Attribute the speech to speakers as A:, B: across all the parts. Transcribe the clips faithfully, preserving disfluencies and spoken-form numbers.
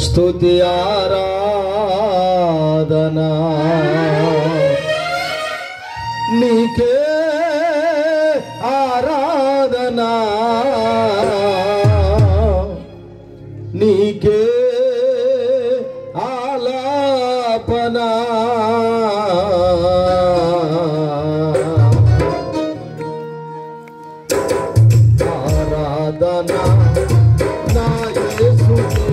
A: స్తుతి ఆరాధనా నీకే ఆరాధనా నీకే ఆలాపనా ఆరాధనా నా యేసుకే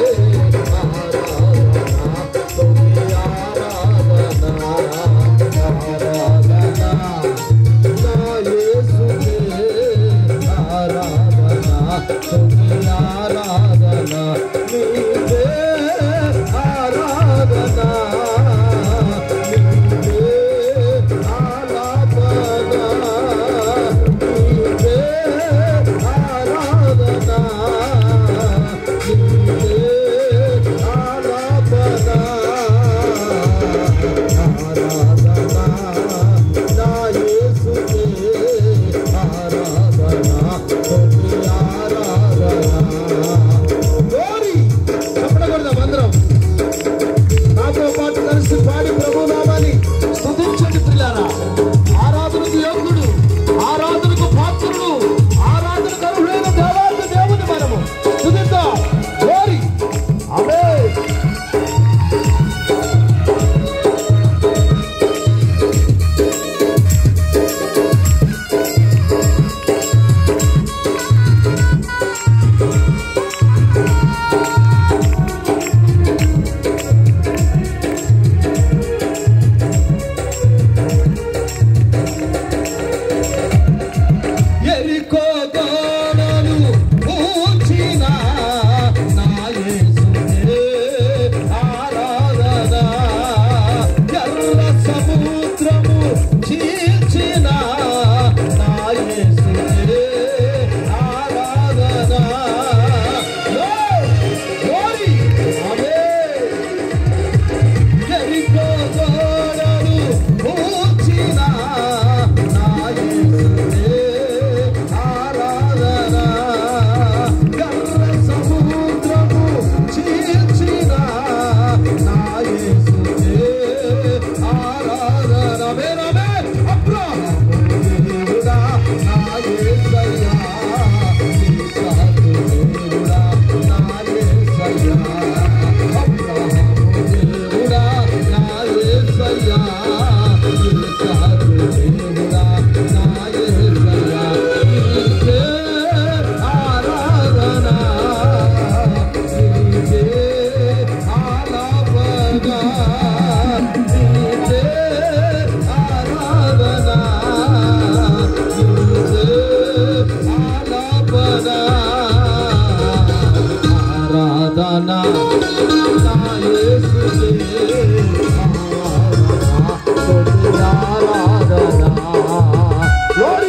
A: ఆరాధనా స్తుతి ఆరాధనా ఆరాధనా నా యేసుకే ఆరాధనా స్తుతి ఆరాధనా నీకే ఆరాధనా నీకే ఆలాపనా నీకే ఆరాధనా నీకే ఆలాపనా ఆరాధనా నా యేసుకే ఆరాధనా స్తుతి ఆరాధనా గోరి చెప్పకూడదు అందరం నాతో పాటు కలిసి పాడి ప్రభు నామాన్ని స్తుతించండి పిల్లారా. ఆరాధనకు యోగ్యుడు, ఆరాధనకు పాత్రుడు, ఆరాధనకు అర్హుడైన దేవాది దేవుని మనము స్తుతిద్దాం. గోరి ఆమేన్. ఎరికో గోడలు కూల్చిన నా యేసుకే ఆరాధనా ఎర్ర సముద్రము చీల్చిన నా యేసుకే ఆరాధనా గోరి ఆమేన్. ఎరికో గోడలు కూల్చిన నా యేసుకే ఆరాధనా ఎర్ర సముద్రము చీల్చిన నా యేసుకే ఆరాధనా. ఆమేన్ ఆమేన్. అబ్రహాము దేవుడా నా యేసయ్యా, ఇస్సాకు దేవుడా నా యేసయ్యా, అబ్రహాము దేవుడా నా యేసయ్యా, ఇస్సాకు దేవుడా నా యేసయ్యా, నీకే ఆరాధనా నీకే ఆలాపనా నీకే ఆరాధనా నీకే ఆలాపనా ఆరాధనా నా యేసుకే ఆరాధనా స్తుతి ఆరాధనా. గ్లోరీ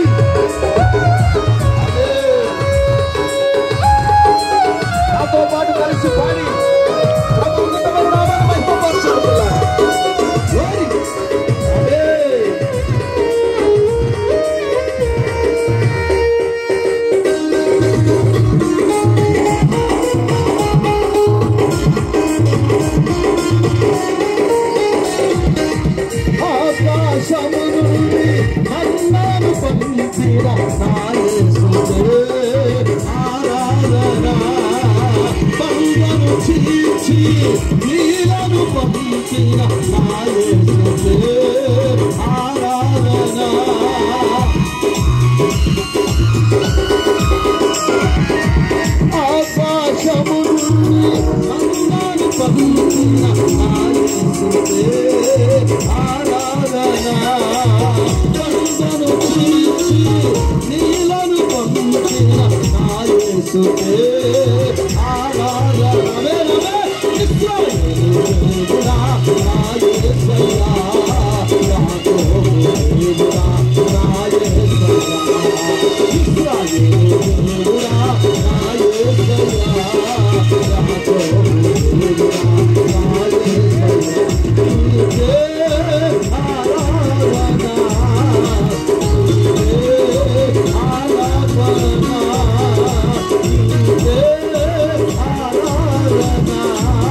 A: నాతో పాటు కలిసి పాడి ప్రభు ఉన్నతమైన నామాన్ని మహిమపరచండి పిల్లారా. Glory amen. ఆకాశము నుండి మన్నాను పంచిన నా యేసుకే ఆరాధనా బండను చీల్చి నీలను పంచిన నా యేసుకే ఆరాధనా ఆకాశము నుండి మన్నాను పంచిన నా యేసుకే ఆరాధనా బండను చీల్చి నీలను పంచిన నా యేసుకే ఆరాధనా. ఆమేన్ ఆమేన్. ఇశ్రాయేలు దేవుడా నా యేసయ్యా, యాకోబు దేవుడా నా యేసయ్యా, ఇశ్రాయేలు దేవుడా నా యేసయ్యా, యాకోబు దేవుడా నా యేసయ్యా, నీకే ఆరాధనా నీకే ఆలాపనా నీకే ఆరాధనా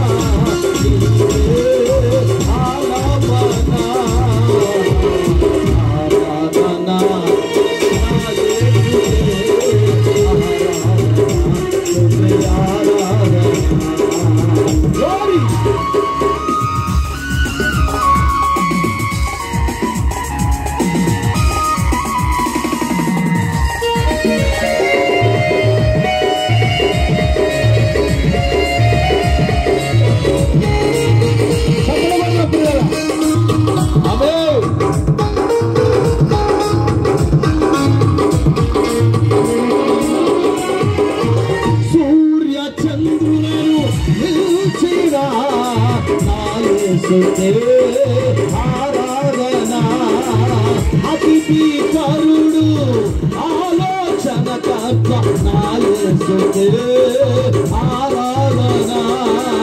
A: నా యేసుకే ఆరాధన. అతిథి కరుడు ఆలోచన కర్త నా యేసుకే ఆరాధన.